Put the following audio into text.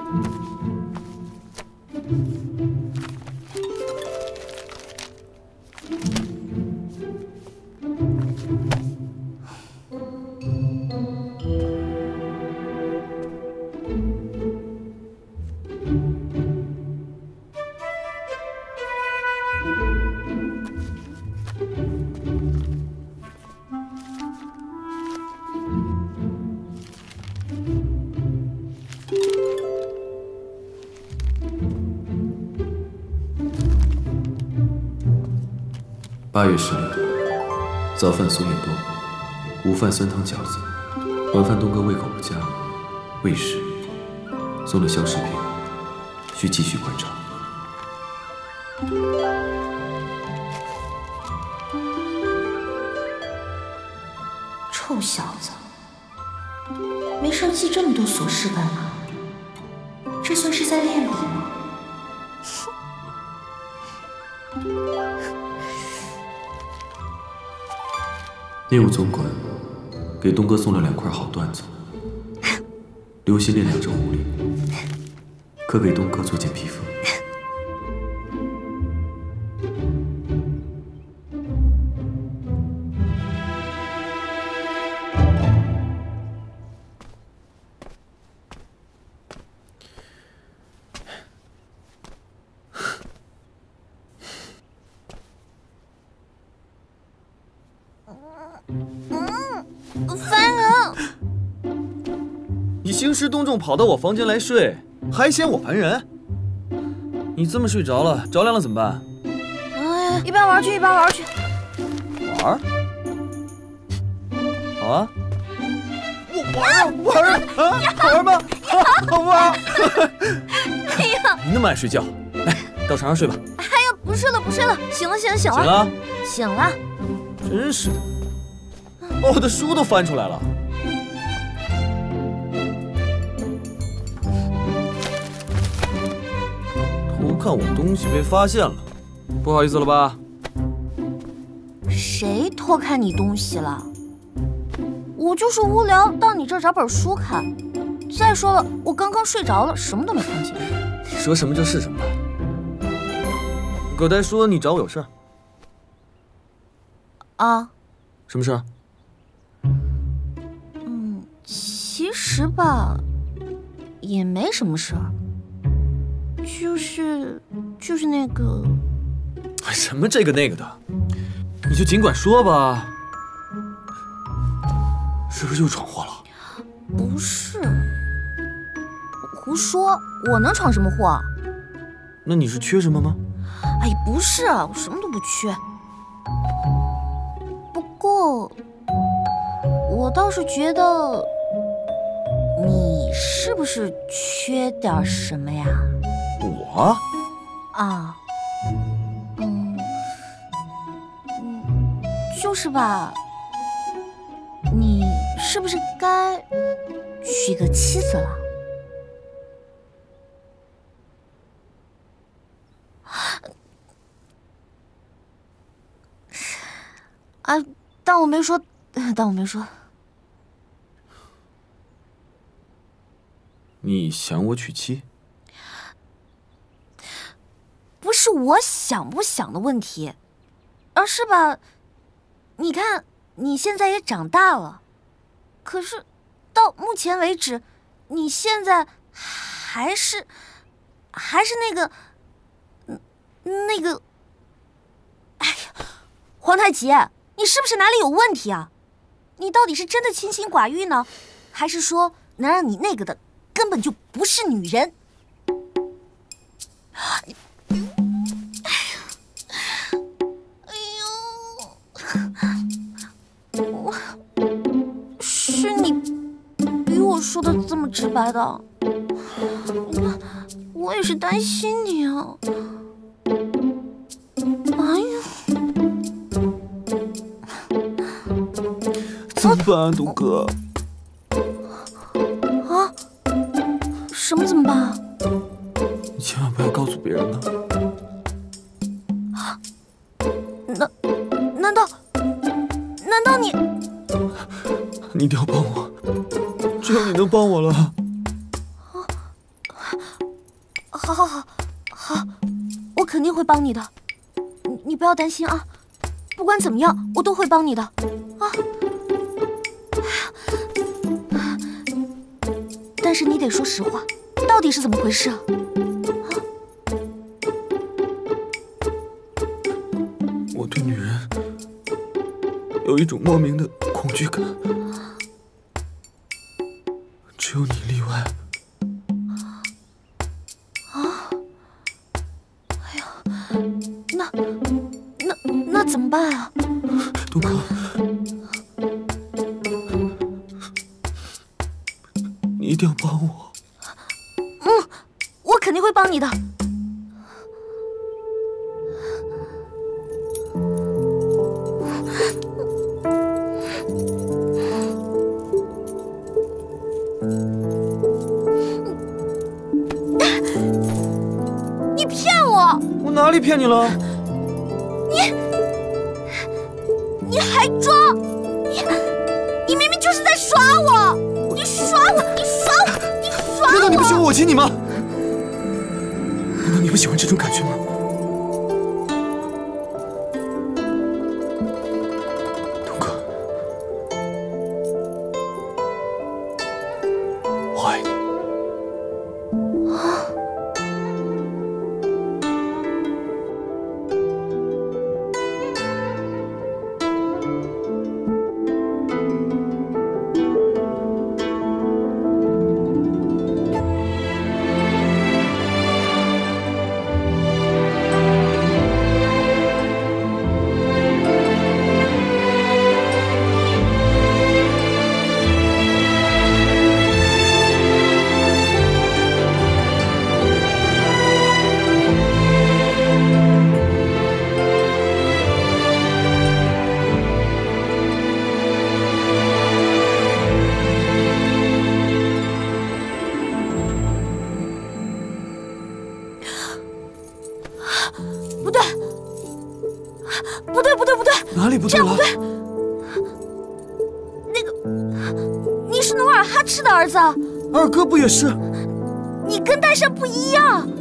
8月16日，早饭酥面多，午饭酸汤饺子，晚饭东哥胃口不佳，胃食，送了消食品，需继续观察。 臭小子，没事记这么多琐事干嘛？这算是在练笔吗？ 内务总管给东哥送了2块好段子，留心练2只狐狸，可给东哥做件披风。 烦人！ 你兴师动众跑到我房间来睡，还嫌我烦人？你这么睡着了，着凉了怎么办？ 哎呀，一边玩去一边玩去。 玩？好啊。我玩啊玩啊啊！好玩吗？好玩。 哎呀， 你那么爱睡觉，来到床上睡吧。 哎呀，不睡了不睡了，醒了醒了醒了。 醒了。 醒了。 真是的。把我的书都翻出来了。偷看我东西被发现了，不好意思了吧？ 谁偷看你东西了？我就是无聊，到你这儿找本书看。再说了，我刚刚睡着了，什么都没看见。 你说什么就是什么吧。葛代说你找我有事儿。 啊？ 什么事儿？ 其实吧，也没什么事儿，就是那个， 什么这个那个的，你就尽管说吧。是不是又闯祸了？ 不是，胡说，我能闯什么祸？ 那你是缺什么吗？ 哎，不是，我什么都不缺。不过，我倒是觉得。你是不是缺点什么呀？ 我？ 啊，就是吧，你是不是该娶个妻子了？啊，当我没说，当我没说。 你想我娶妻？ 不是我想不想的问题，而是吧，你看你现在也长大了，可是到目前为止，你现在还是那个，哎呀，皇太极，你是不是哪里有问题啊？你到底是真的清心寡欲呢，还是说能让你那个的？根本就不是女人。是你逼我说的这么直白的，我也是担心你啊。哎呀， 怎么办，东哥？ 啊？什么怎么办啊？ 你千万不要告诉别人呢。 难道你？ 你一定要帮我，只有你能帮我了。 好，我肯定会帮你的，你不要担心啊。不管怎么样，我都会帮你的啊。但是你得说实话，到底是怎么回事啊？ 我对女人有一种莫名的恐惧感，只有你例外。 啊！哎呀，那怎么办啊？ 东哥，你一定要帮我。 我肯定会帮你的。你骗我！ 我哪里骗你了？ 你还装！你明明就是在耍我！你耍我！ 难道你不喜欢我亲你吗？难道你不喜欢这种感觉吗？东哥，我爱你。 不对， 哪里不对了？ 那个，你是努尔哈赤的儿子， 二哥不也是？ 你跟戴珊不一样。